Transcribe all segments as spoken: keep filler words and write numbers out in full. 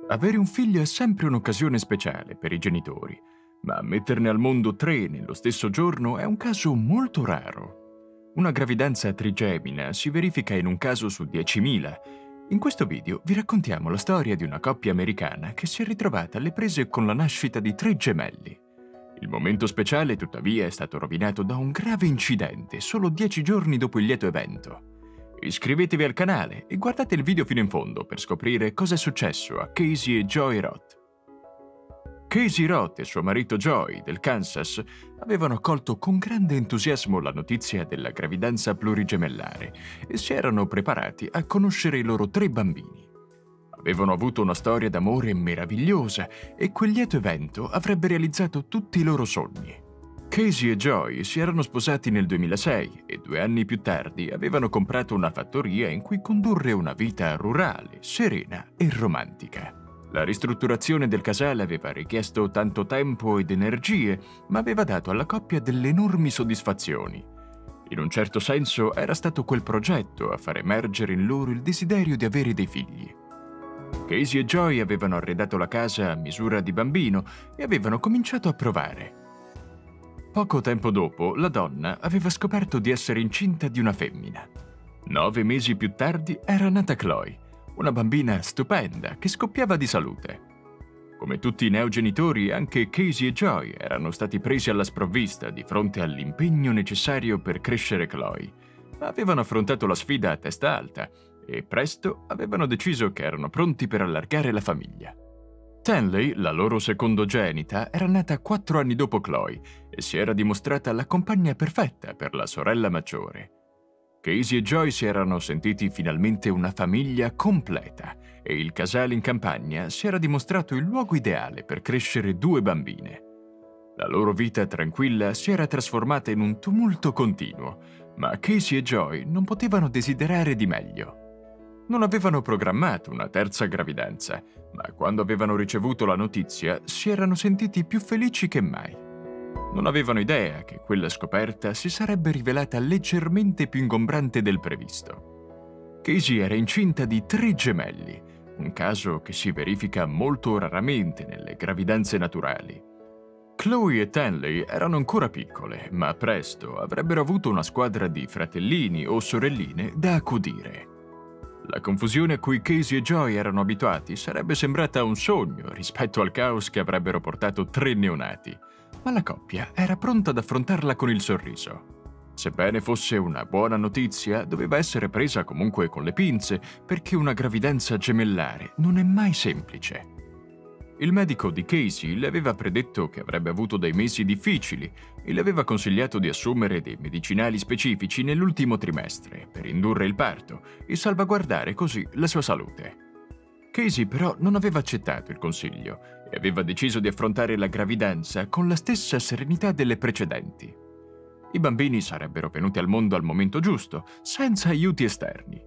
Avere un figlio è sempre un'occasione speciale per i genitori, ma metterne al mondo tre nello stesso giorno è un caso molto raro. Una gravidanza trigemina si verifica in un caso su diecimila. In questo video vi raccontiamo la storia di una coppia americana che si è ritrovata alle prese con la nascita di tre gemelli. Il momento speciale, tuttavia, è stato rovinato da un grave incidente solo dieci giorni dopo il lieto evento. Iscrivetevi al canale e guardate il video fino in fondo per scoprire cosa è successo a Casey e Joy Roth. Casey Roth e suo marito Joy, del Kansas, avevano accolto con grande entusiasmo la notizia della gravidanza plurigemellare e si erano preparati a conoscere i loro tre bambini. Avevano avuto una storia d'amore meravigliosa e quel lieto evento avrebbe realizzato tutti i loro sogni. Casey e Joy si erano sposati nel duemilasei e due anni più tardi avevano comprato una fattoria in cui condurre una vita rurale, serena e romantica. La ristrutturazione del casale aveva richiesto tanto tempo ed energie, ma aveva dato alla coppia delle enormi soddisfazioni. In un certo senso era stato quel progetto a far emergere in loro il desiderio di avere dei figli. Casey e Joy avevano arredato la casa a misura di bambino e avevano cominciato a provare. Poco tempo dopo, la donna aveva scoperto di essere incinta di una femmina. Nove mesi più tardi era nata Chloe, una bambina stupenda che scoppiava di salute. Come tutti i neogenitori, anche Casey e Joy erano stati presi alla sprovvista di fronte all'impegno necessario per crescere Chloe, ma avevano affrontato la sfida a testa alta e presto avevano deciso che erano pronti per allargare la famiglia. Stanley, la loro secondogenita, era nata quattro anni dopo Chloe e si era dimostrata la compagna perfetta per la sorella maggiore. Casey e Joy si erano sentiti finalmente una famiglia completa e il casale in campagna si era dimostrato il luogo ideale per crescere due bambine. La loro vita tranquilla si era trasformata in un tumulto continuo, ma Casey e Joy non potevano desiderare di meglio. Non avevano programmato una terza gravidanza, ma quando avevano ricevuto la notizia si erano sentiti più felici che mai. Non avevano idea che quella scoperta si sarebbe rivelata leggermente più ingombrante del previsto. Casey era incinta di tre gemelli, un caso che si verifica molto raramente nelle gravidanze naturali. Chloe e Stanley erano ancora piccole, ma presto avrebbero avuto una squadra di fratellini o sorelline da accudire. La confusione a cui Casey e Joy erano abituati sarebbe sembrata un sogno rispetto al caos che avrebbero portato tre neonati, ma la coppia era pronta ad affrontarla con il sorriso. Sebbene fosse una buona notizia, doveva essere presa comunque con le pinze, perché una gravidanza gemellare non è mai semplice. Il medico di Casey le aveva predetto che avrebbe avuto dei mesi difficili e le aveva consigliato di assumere dei medicinali specifici nell'ultimo trimestre per indurre il parto e salvaguardare così la sua salute. Casey però non aveva accettato il consiglio e aveva deciso di affrontare la gravidanza con la stessa serenità delle precedenti. I bambini sarebbero venuti al mondo al momento giusto, senza aiuti esterni.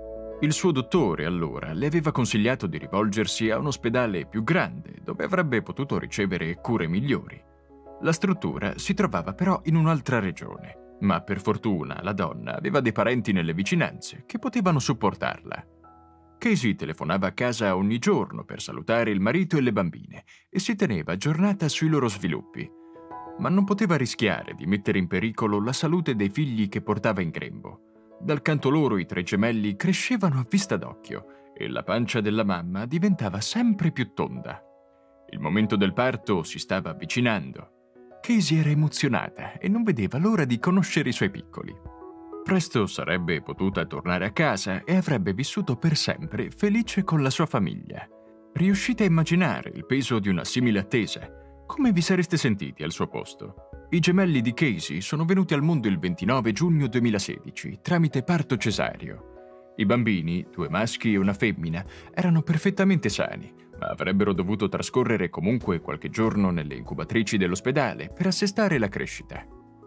Il suo dottore, allora, le aveva consigliato di rivolgersi a un ospedale più grande, dove avrebbe potuto ricevere cure migliori. La struttura si trovava però in un'altra regione, ma per fortuna la donna aveva dei parenti nelle vicinanze che potevano supportarla. Casey telefonava a casa ogni giorno per salutare il marito e le bambine e si teneva aggiornata sui loro sviluppi, ma non poteva rischiare di mettere in pericolo la salute dei figli che portava in grembo. Dal canto loro i tre gemelli crescevano a vista d'occhio e la pancia della mamma diventava sempre più tonda. Il momento del parto si stava avvicinando. Casey era emozionata e non vedeva l'ora di conoscere i suoi piccoli. Presto sarebbe potuta tornare a casa e avrebbe vissuto per sempre felice con la sua famiglia. Riuscite a immaginare il peso di una simile attesa? Come vi sareste sentiti al suo posto? I gemelli di Casey sono venuti al mondo il ventinove giugno duemilasedici tramite parto cesareo. I bambini, due maschi e una femmina, erano perfettamente sani, ma avrebbero dovuto trascorrere comunque qualche giorno nelle incubatrici dell'ospedale per assestare la crescita.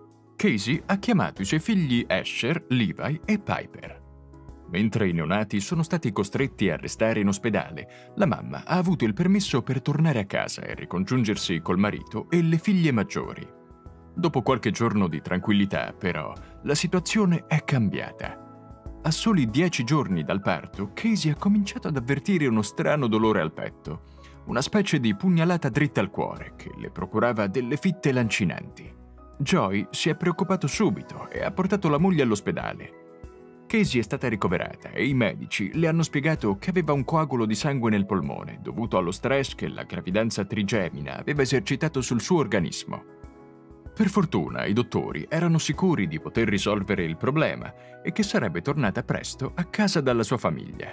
Casey ha chiamato i suoi figli Asher, Levi e Piper. Mentre i neonati sono stati costretti a restare in ospedale, la mamma ha avuto il permesso per tornare a casa e ricongiungersi col marito e le figlie maggiori. Dopo qualche giorno di tranquillità, però, la situazione è cambiata. A soli dieci giorni dal parto, Casey ha cominciato ad avvertire uno strano dolore al petto, una specie di pugnalata dritta al cuore che le procurava delle fitte lancinanti. Joy si è preoccupato subito e ha portato la moglie all'ospedale. Casey è stata ricoverata e i medici le hanno spiegato che aveva un coagulo di sangue nel polmone dovuto allo stress che la gravidanza trigemina aveva esercitato sul suo organismo. Per fortuna i dottori erano sicuri di poter risolvere il problema e che sarebbe tornata presto a casa dalla sua famiglia.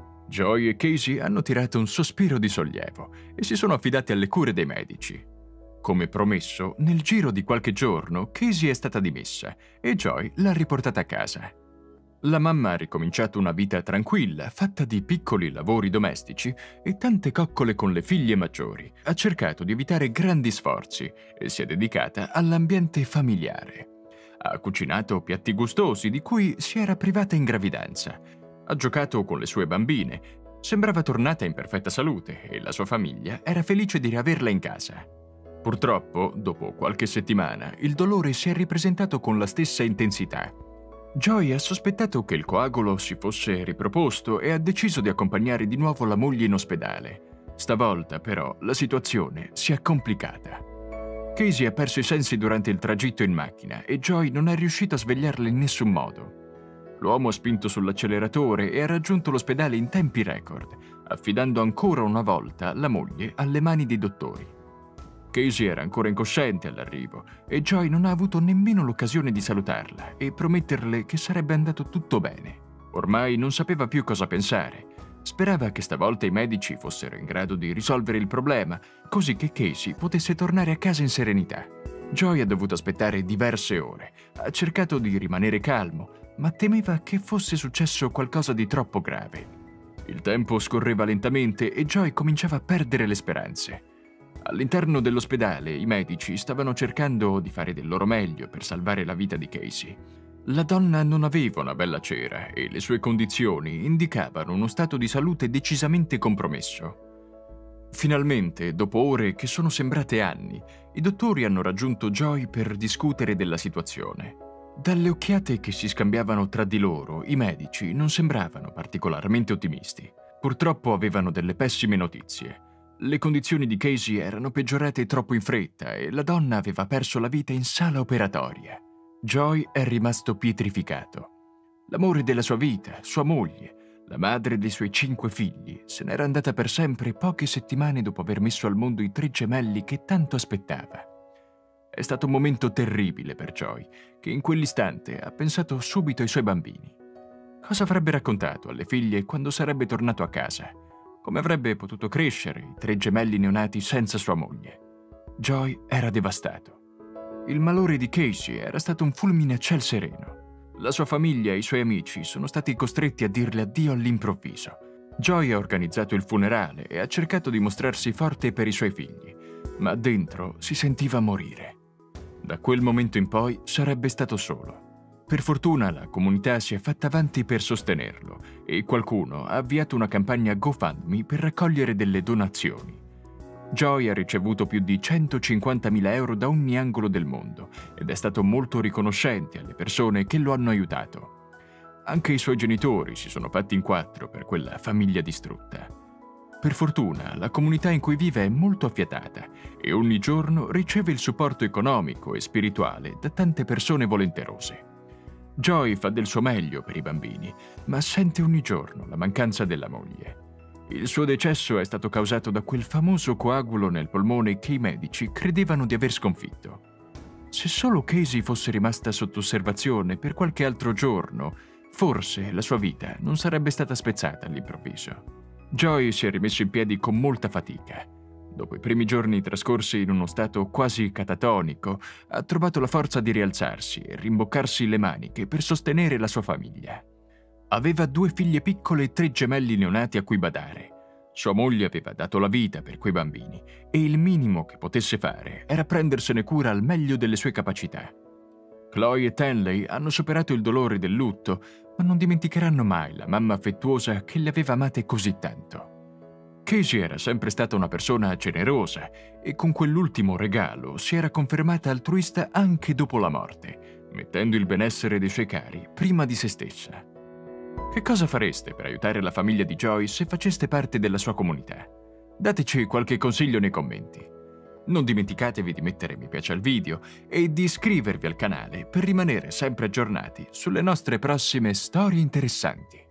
Joy e Casey hanno tirato un sospiro di sollievo e si sono affidati alle cure dei medici. Come promesso, nel giro di qualche giorno Casey è stata dimessa e Joy l'ha riportata a casa. La mamma ha ricominciato una vita tranquilla, fatta di piccoli lavori domestici e tante coccole con le figlie maggiori. Ha cercato di evitare grandi sforzi e si è dedicata all'ambiente familiare. Ha cucinato piatti gustosi di cui si era privata in gravidanza. Ha giocato con le sue bambine. Sembrava tornata in perfetta salute e la sua famiglia era felice di riaverla in casa. Purtroppo, dopo qualche settimana, il dolore si è ripresentato con la stessa intensità. Joy ha sospettato che il coagulo si fosse riproposto e ha deciso di accompagnare di nuovo la moglie in ospedale. Stavolta, però, la situazione si è complicata. Casey ha perso i sensi durante il tragitto in macchina e Joy non è riuscita a svegliarla in nessun modo. L'uomo ha spinto sull'acceleratore e ha raggiunto l'ospedale in tempi record, affidando ancora una volta la moglie alle mani dei dottori. Casey era ancora incosciente all'arrivo e Joy non ha avuto nemmeno l'occasione di salutarla e prometterle che sarebbe andato tutto bene. Ormai non sapeva più cosa pensare. Sperava che stavolta i medici fossero in grado di risolvere il problema, così che Casey potesse tornare a casa in serenità. Joy ha dovuto aspettare diverse ore. Ha cercato di rimanere calmo, ma temeva che fosse successo qualcosa di troppo grave. Il tempo scorreva lentamente e Joy cominciava a perdere le speranze. All'interno dell'ospedale i medici stavano cercando di fare del loro meglio per salvare la vita di Casey. La donna non aveva una bella cera e le sue condizioni indicavano uno stato di salute decisamente compromesso. Finalmente, dopo ore che sono sembrate anni, i dottori hanno raggiunto Joy per discutere della situazione. Dalle occhiate che si scambiavano tra di loro, i medici non sembravano particolarmente ottimisti. Purtroppo avevano delle pessime notizie. Le condizioni di Casey erano peggiorate troppo in fretta e la donna aveva perso la vita in sala operatoria. Joy è rimasto pietrificato. L'amore della sua vita, sua moglie, la madre dei suoi cinque figli, se n'era andata per sempre poche settimane dopo aver messo al mondo i tre gemelli che tanto aspettava. È stato un momento terribile per Joy, che in quell'istante ha pensato subito ai suoi bambini. Cosa avrebbe raccontato alle figlie quando sarebbe tornato a casa? Come avrebbe potuto crescere i tre gemelli neonati senza sua moglie? Joy era devastato. Il malore di Casey era stato un fulmine a ciel sereno. La sua famiglia e i suoi amici sono stati costretti a dirle addio all'improvviso. Joy ha organizzato il funerale e ha cercato di mostrarsi forte per i suoi figli, ma dentro si sentiva morire. Da quel momento in poi sarebbe stato solo. Per fortuna la comunità si è fatta avanti per sostenerlo e qualcuno ha avviato una campagna GoFundMe per raccogliere delle donazioni. Joy ha ricevuto più di centocinquantamila euro da ogni angolo del mondo ed è stato molto riconoscente alle persone che lo hanno aiutato. Anche i suoi genitori si sono fatti in quattro per quella famiglia distrutta. Per fortuna la comunità in cui vive è molto affiatata e ogni giorno riceve il supporto economico e spirituale da tante persone volenterose. Joy fa del suo meglio per i bambini, ma sente ogni giorno la mancanza della moglie. Il suo decesso è stato causato da quel famoso coagulo nel polmone che i medici credevano di aver sconfitto. Se solo Casey fosse rimasta sotto osservazione per qualche altro giorno, forse la sua vita non sarebbe stata spezzata all'improvviso. Joy si è rimesso in piedi con molta fatica. Dopo i primi giorni trascorsi in uno stato quasi catatonico, ha trovato la forza di rialzarsi e rimboccarsi le maniche per sostenere la sua famiglia. Aveva due figlie piccole e tre gemelli neonati a cui badare. Sua moglie aveva dato la vita per quei bambini e il minimo che potesse fare era prendersene cura al meglio delle sue capacità. Chloe e Tenley hanno superato il dolore del lutto, ma non dimenticheranno mai la mamma affettuosa che le aveva amate così tanto. Casey era sempre stata una persona generosa e con quell'ultimo regalo si era confermata altruista anche dopo la morte, mettendo il benessere dei suoi cari prima di se stessa. Che cosa fareste per aiutare la famiglia di Joy se faceste parte della sua comunità? Dateci qualche consiglio nei commenti. Non dimenticatevi di mettere mi piace al video e di iscrivervi al canale per rimanere sempre aggiornati sulle nostre prossime storie interessanti.